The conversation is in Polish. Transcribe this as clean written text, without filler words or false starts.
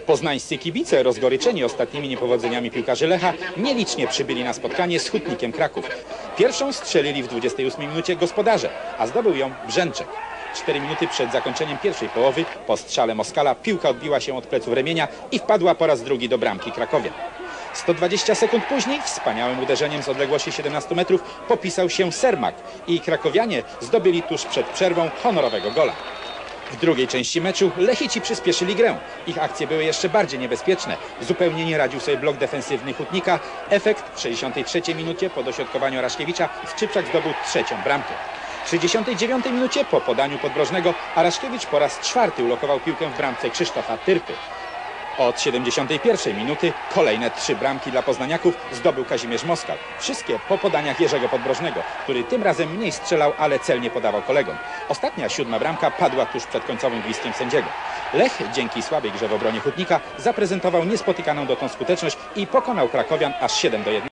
Poznańscy kibice, rozgoryczeni ostatnimi niepowodzeniami piłkarzy Lecha, nielicznie przybyli na spotkanie z Hutnikiem Kraków. Pierwszą strzelili w 28 minucie gospodarze, a zdobył ją Brzęczek. 4 minuty przed zakończeniem pierwszej połowy, po strzale Moskala, piłka odbiła się od pleców Remienia i wpadła po raz drugi do bramki Krakowian. 120 sekund później wspaniałym uderzeniem z odległości 17 metrów popisał się Sermak i krakowianie zdobyli tuż przed przerwą honorowego gola. W drugiej części meczu Lechici przyspieszyli grę. Ich akcje były jeszcze bardziej niebezpieczne. Zupełnie nie radził sobie blok defensywny Hutnika. Efekt w 63 minucie po dośrodkowaniu Araszkiewicza Skrzypczak zdobył trzecią bramkę. W 69 minucie po podaniu Podbrożnego Araszkiewicz po raz czwarty ulokował piłkę w bramce Krzysztofa Tyrpy. Od 71 minuty kolejne 3 bramki dla poznaniaków zdobył Kazimierz Moskal. Wszystkie po podaniach Jerzego Podbrożnego, który tym razem mniej strzelał, ale celnie podawał kolegom. Ostatnia 7. bramka padła tuż przed końcowym gwizdkiem sędziego. Lech dzięki słabej grze w obronie Hutnika zaprezentował niespotykaną dotąd skuteczność i pokonał krakowian aż 7-1.